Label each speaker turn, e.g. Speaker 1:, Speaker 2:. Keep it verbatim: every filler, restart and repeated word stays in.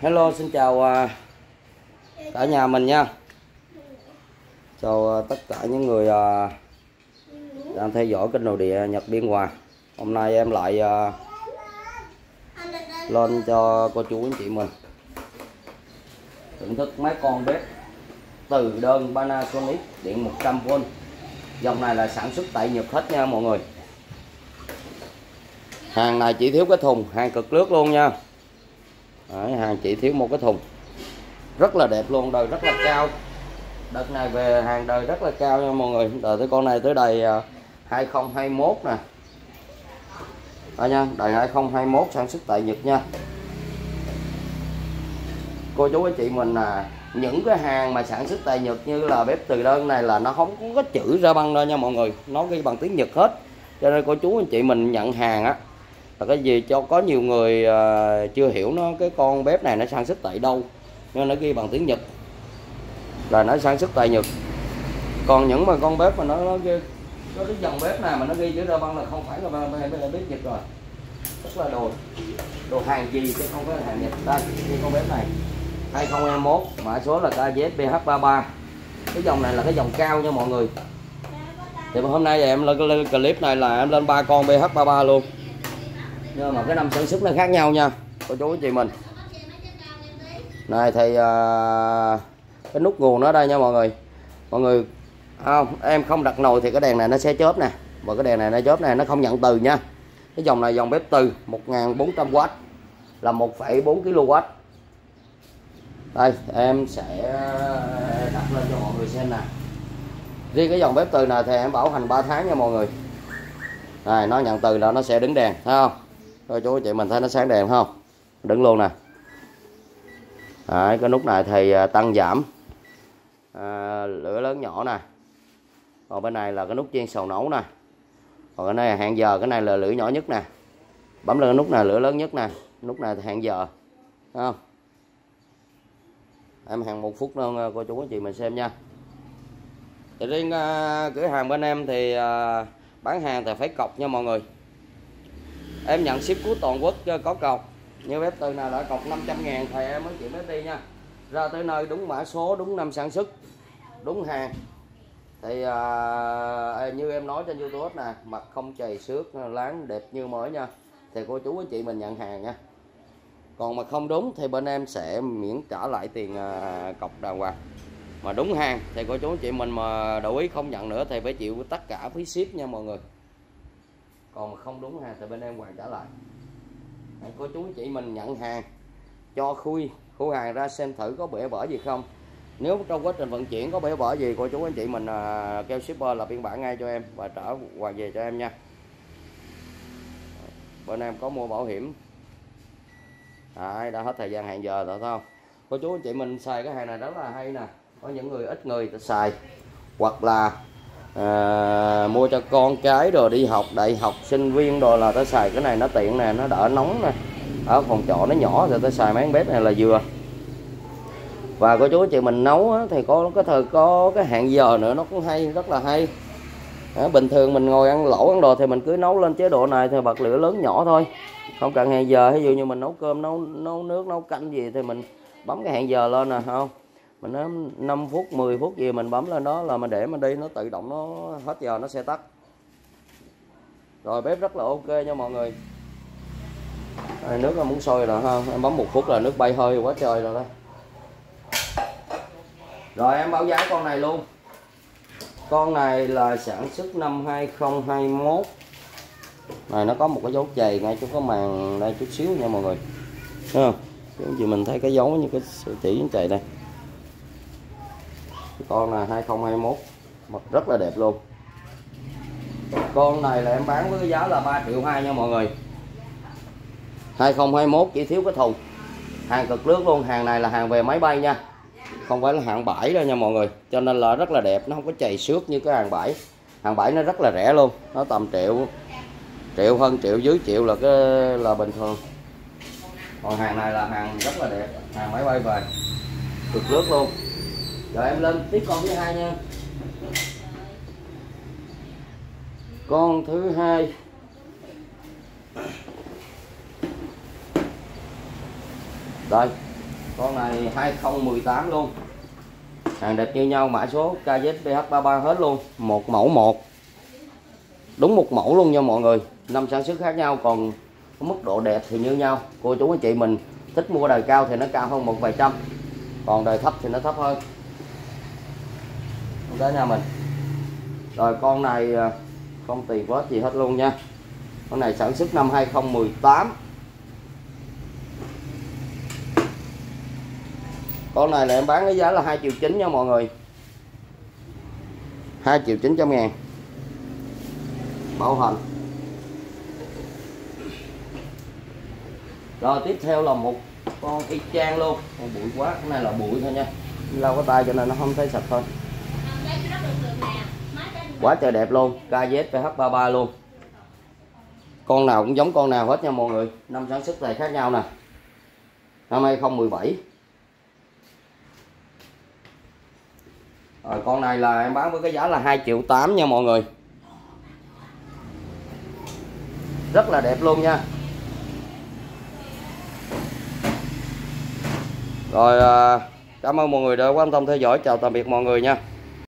Speaker 1: Hello, xin chào uh, cả nhà mình nha. Chào uh, tất cả những người uh, đang theo dõi kênh nội địa Nhật Biên Hòa. Hôm nay em lại uh, lên cho cô chú anh chị mình thưởng thức mấy con bếp từ đơn Panasonic điện một trăm vôn. Dòng này là sản xuất tại Nhật hết nha mọi người. Hàng này chỉ thiếu cái thùng, hàng cực nước luôn nha. Đấy, hàng chỉ thiếu một cái thùng. Rất là đẹp luôn, đời rất là cao. Đợt này về hàng đời rất là cao nha mọi người. Đời tới con này tới đời hai không hai mốt nè. Đó nha, đời hai không hai mốt sản xuất tại Nhật nha. Cô chú anh chị mình là những cái hàng mà sản xuất tại Nhật như là bếp từ đơn này là nó không có chữ ra băng đâu nha mọi người. Nó ghi bằng tiếng Nhật hết. Cho nên cô chú anh chị mình nhận hàng á là cái gì cho có nhiều người uh, chưa hiểu nó cái con bếp này nó sản xuất tại đâu, nên nó ghi bằng tiếng Nhật là nó sản xuất tại Nhật. Còn những mà con bếp mà nó, nó ghi có cái dòng bếp nào mà nó ghi chữ ra băng là không phải là bếp Nhật rồi, tức là đồ đồ hàng gì chứ không phải là hàng Nhật. Đây như con bếp này hai không hai mốt mã số là K Z B H ba ba. Cái dòng này là cái dòng cao nha mọi người. Thì hôm nay em lên clip này là em lên ba con B H ba ba luôn, nhưng mà cái năm sản xuất nó khác nhau nha cô chú anh chị mình. Này thì uh, cái nút nguồn nó đây nha mọi người. Mọi người không, em không đặt nồi thì cái đèn này nó sẽ chớp nè, và cái đèn này nó chớp này nó không nhận từ nha. Cái dòng này dòng bếp từ một nghìn bốn trăm oát là một phẩy bốn ki lô oát. Đây em sẽ đặt lên cho mọi người xem nè. Riêng cái dòng bếp từ này thì em bảo hành ba tháng nha mọi người. Này nó nhận từ là nó sẽ đứng đèn, thấy không? Rồi chú chị mình thấy nó sáng đèn không? Đứng luôn nè. Đấy, cái nút này thì tăng giảm à, lửa lớn nhỏ nè. Còn bên này là cái nút chiên xào nấu nè. Còn cái này là hẹn giờ, cái này là lửa nhỏ nhất nè. Bấm lên cái nút này lửa lớn nhất nè. Nút này thì hẹn giờ, thấy không? Em hẹn một phút nữa cô chú anh chị mình xem nha. Thì riêng uh, cửa hàng bên em thì uh, bán hàng thì phải cọc nha mọi người. Em nhận ship của toàn quốc có cọc. Như bếp từ nào đã cọc năm trăm ngàn thì em mới chịu bếp đi nha. Ra tới nơi đúng mã số, đúng năm sản xuất, đúng hàng. Thì uh, như em nói trên YouTube nè, mặt không chày xước, láng đẹp như mới nha. Thì cô chú anh chị mình nhận hàng nha. Còn mà không đúng thì bên em sẽ miễn trả lại tiền uh, cọc đàng hoàng. Mà đúng hàng thì cô chú anh chị mình mà đồng ý không nhận nữa thì phải chịu tất cả phí ship nha mọi người. Còn mà không đúng hàng thì bên em hoàn trả lại. Đấy, cô chú anh chị mình nhận hàng cho khui khu hàng ra xem thử có bể bở gì không. Nếu trong quá trình vận chuyển có bể bở gì cô chú anh chị mình uh, kêu shipper là biên bản ngay cho em và trả hoàn về cho em nha. Bên em có mua bảo hiểm. Đấy, đã hết thời gian hẹn giờ rồi thấy không? Cô chú anh chị mình xài cái hàng này rất là hay nè. Có những người ít người ta xài, hoặc là à, mua cho con cái rồi đi học, đại học, sinh viên rồi là ta xài cái này nó tiện nè, nó đỡ nóng nè. Ở phòng trọ nó nhỏ thì ta xài mấy con bếp này là vừa. Và cô chú anh chị mình nấu á, thì có cái thời có cái hẹn giờ nữa, nó cũng hay, rất là hay. À, bình thường mình ngồi ăn lẩu ăn đồ thì mình cứ nấu lên chế độ này thì bật lửa lớn nhỏ thôi, không cần hẹn giờ. Ví dụ như mình nấu cơm, nấu nấu nước, nấu canh gì thì mình bấm cái hẹn giờ lên nè, không? Mình nói năm phút, mười phút gì mình bấm lên đó là mình để mình đi, nó tự động nó hết giờ nó sẽ tắt. Rồi bếp rất là ok nha mọi người. Đây, nước nó muốn sôi rồi ha, em bấm một phút là nước bay hơi quá trời rồi đó. Rồi em báo giá con này luôn. Con này là sản xuất năm hai không hai mốt. Này nó có một cái dấu chày ngay chỗ có màn đây chút xíu nha mọi người. Thấy không? Chứ gì mình thấy cái dấu như cái chỉ chày đây. Con là hai không hai mốt, mặt rất là đẹp luôn. Con này là em bán với cái giá là ba triệu hai nha mọi người. hai không hai mốt chỉ thiếu cái thùng. Hàng cực nước luôn, hàng này là hàng về máy bay nha. Không phải là hàng bãi đâu nha mọi người. Cho nên là rất là đẹp, nó không có chày xước như cái hàng bãi. Hàng bãi nó rất là rẻ luôn, nó tầm triệu, triệu hơn triệu, dưới triệu là cái là bình thường. Còn hàng này là hàng rất là đẹp, hàng máy bay về, cực nước luôn. Rồi em lên tiếp con thứ hai nha. Con thứ hai đây Con này hai không một tám luôn. Hàng đẹp như nhau, mã số K Z B H ba ba hết luôn, một mẫu một. Đúng một mẫu luôn nha mọi người. Năm sản xuất khác nhau, còn mức độ đẹp thì như nhau. Cô chú anh chị mình thích mua đời cao thì nó cao hơn một vài trăm, còn đời thấp thì nó thấp hơn. Đó nha mình. Rồi con này không tiền quá gì hết luôn nha. Con này sản xuất năm hai không một tám. Con này là em bán cái giá là hai triệu chín nha mọi người. hai triệu chín trăm ngàn. Bảo hành. Rồi tiếp theo là một con y chang luôn. Con bụi quá, cái này là bụi thôi nha. Lau có tay cho nên nó không thấy sạch thôi. Quá trời đẹp luôn, K Z P H ba ba luôn. Con nào cũng giống con nào hết nha mọi người. Năm sản xuất này khác nhau nè. Năm hai không một bảy. Rồi con này là em bán với cái giá là hai triệu tám nha mọi người. Rất là đẹp luôn nha. Rồi cảm ơn mọi người đã quan tâm theo dõi. Chào tạm biệt mọi người nha.